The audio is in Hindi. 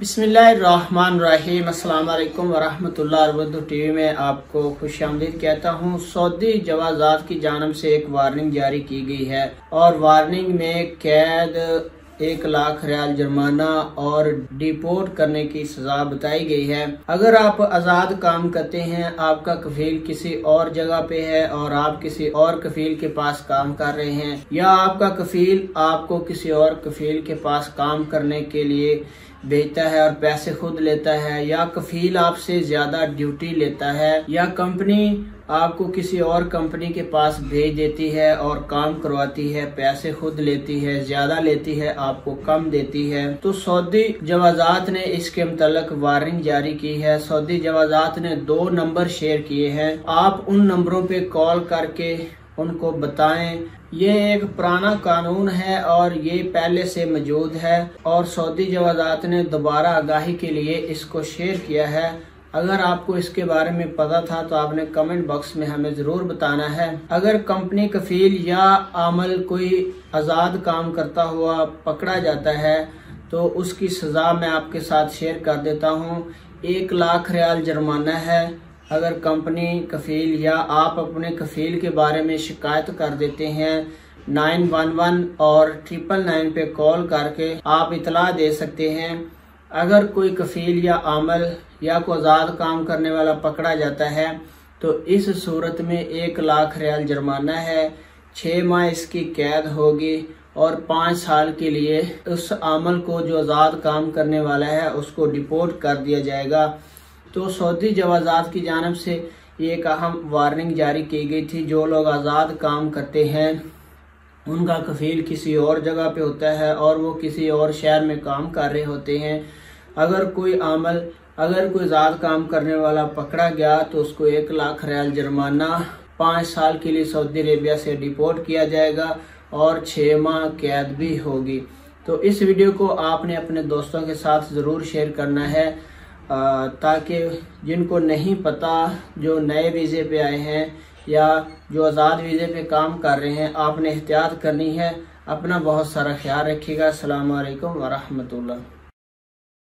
बिस्मिल्लाहिर्रहमानिर्रहीम। अस्सलाम वालेकुम वरहमतुल्लाहि उर्दू टीवी में आपको खुशामदीद कहता हूँ। सऊदी जवाजात की जानिब से एक वार्निंग जारी की गई है और वार्निंग में कैद 1 लाख रियाल जुर्माना और डिपोर्ट करने की सजा बताई गई है। अगर आप आज़ाद काम करते हैं, आपका कफील किसी और जगह पे है और आप किसी और कफील के पास काम कर रहे हैं, या आपका कफील आपको किसी और कफील के पास काम करने के लिए भेजता है और पैसे खुद लेता है, या कफील आपसे ज्यादा ड्यूटी लेता है, या कंपनी आपको किसी और कंपनी के पास भेज देती है और काम करवाती है, पैसे खुद लेती है, ज्यादा लेती है, आपको कम देती है, तो सऊदी जवाजात ने इसके मुतल्लिक वार्निंग जारी की है। सऊदी जवाजात ने 2 नंबर शेयर किए हैं। आप उन नंबरों पे कॉल करके उनको बताएं। ये एक पुराना कानून है और ये पहले से मौजूद है और सऊदी जवाजात ने दोबारा आगाही के लिए इसको शेयर किया है। अगर आपको इसके बारे में पता था तो आपने कमेंट बॉक्स में हमें ज़रूर बताना है। अगर कंपनी कफील या आमल कोई आज़ाद काम करता हुआ पकड़ा जाता है तो उसकी सज़ा मैं आपके साथ शेयर कर देता हूँ। 1 लाख रियाल जुर्माना है अगर कंपनी कफील या आप अपने कफील के बारे में शिकायत कर देते हैं। 911 और 999 पे कॉल करके आप इतला दे सकते हैं। अगर कोई कफील या आमल या कोई आज़ाद काम करने वाला पकड़ा जाता है तो इस सूरत में 1 लाख रियाल जुर्माना है, 6 माह इसकी कैद होगी और 5 साल के लिए उस आमल को जो आज़ाद काम करने वाला है उसको डिपोर्ट कर दिया जाएगा। तो सऊदी जवाजात की जानिब से ये एक अहम वार्निंग जारी की गई थी। जो लोग आज़ाद काम करते हैं उनका कफील किसी और जगह पे होता है और वो किसी और शहर में काम कर रहे होते हैं। अगर कोई आज़ाद काम करने वाला पकड़ा गया तो उसको 1 लाख रियाल जुर्माना, 5 साल के लिए सऊदी अरेबिया से डिपोर्ट किया जाएगा और 6 माह कैद भी होगी। तो इस वीडियो को आपने अपने दोस्तों के साथ ज़रूर शेयर करना है ताकि जिनको नहीं पता, जो नए वीज़े पे आए हैं या जो आज़ाद वीज़े पे काम कर रहे हैं, आपने एहतियात करनी है। अपना बहुत सारा ख्याल रखिएगा। अस्सलाम वालेकुम वरहमतुल्लाह।